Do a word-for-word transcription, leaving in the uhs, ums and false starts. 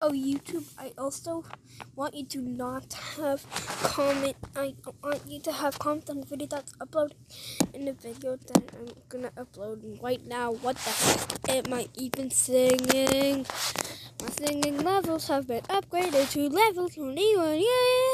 Oh, YouTube, I also want you to not have comment. I want you to have comment on the video that's uploaded in the video that I'm gonna upload right now. What the heck am I even singing? My singing levels have been upgraded to level twenty-one. Yay!